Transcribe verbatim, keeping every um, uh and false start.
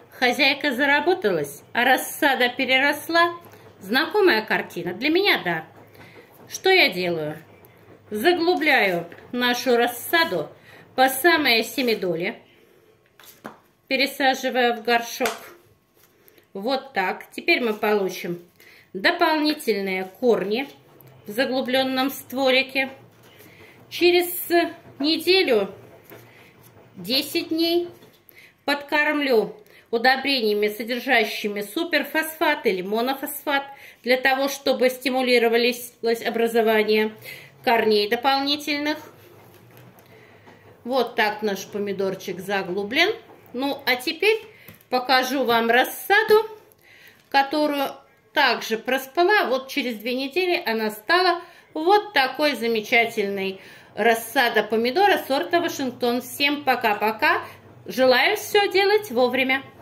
Хозяйка заработалась, а рассада переросла. Знакомая картина? Для меня да. Что я делаю? Заглубляю нашу рассаду по самые семидоли. Пересаживаю в горшок. Вот так. Теперь мы получим дополнительные корни в заглубленном створике. Через неделю, десять дней подкормлю удобрениями, содержащими суперфосфат или монофосфат, для того, чтобы стимулировалось образование корней дополнительных. Вот так наш помидорчик заглублен. Ну, а теперь покажу вам рассаду, которую также проспала. Вот через две недели она стала вот такой замечательной. Рассада помидора сорта Вашингтон. Всем пока-пока. Желаю все делать вовремя.